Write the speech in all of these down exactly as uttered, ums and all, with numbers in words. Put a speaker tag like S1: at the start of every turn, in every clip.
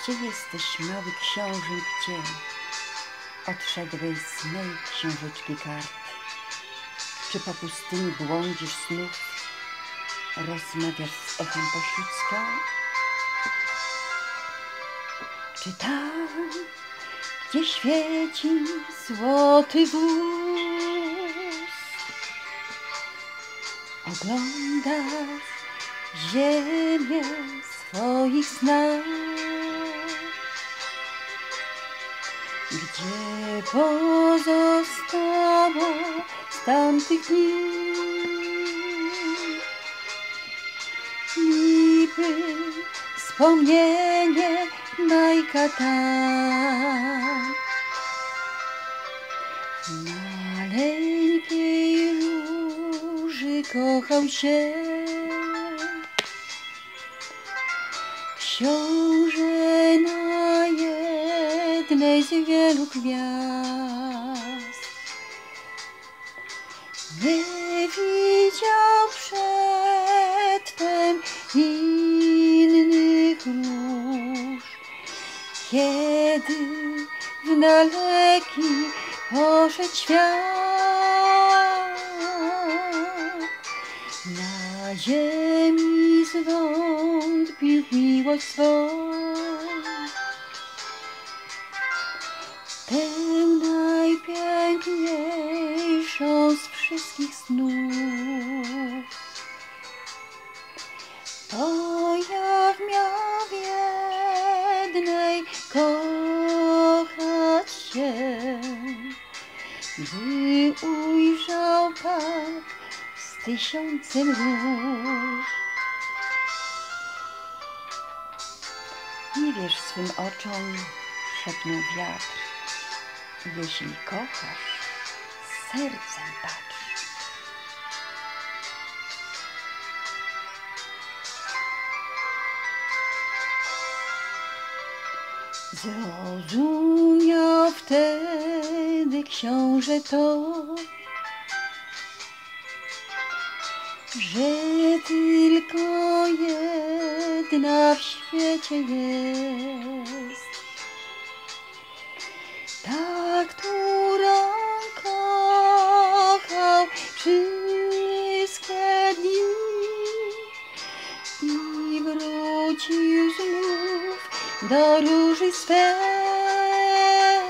S1: Gdzie jesteś, mały książę, gdzie odszedłeś z mej książeczki kart? Czy po pustyni błądzisz znów, rozmawiasz z echem pośród skał? Czy tam, gdzie świeci złoty wóz, oglądasz ziemię swoich snach? Gdzie pozostała z tamtych dni niby wspomnienie bajka ta? W maleńkiej róży kochał się książę na jednej z wielu gwiazd. Nie widział przedtem innych róż, kiedy w daleki poszedł świat. Na ziemi zwątpił w miłość swą, tę najpiękniejszą z wszystkich snów. To jak miał w jednej kochać się, by ujrzał tak z tysiącem róż. Nie wierz swym oczom, szepnął wiatr. Jeśli kochasz, sercem patrz. Zrozumiał wtedy książę to, że tylko jedna w świecie jest, ta, którą kochał wszystkie dni i wrócił znów do róży swej.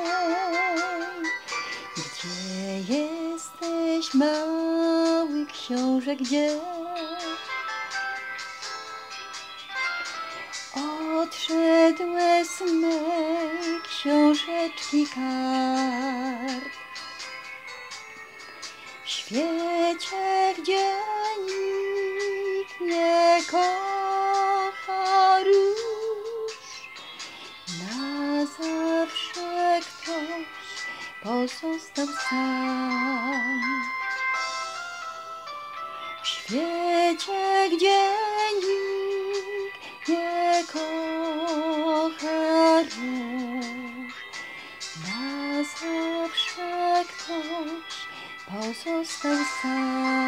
S1: Gdzie jesteś, mały książę, gdzie? Odszedłeś z mej książeczki kart. W świecie, gdzie nikt nie kocha róż, na zawsze ktoś pozostał sam. W świecie, gdzie nikt nie kocha róż, na zawsze ktoś pozostał sam.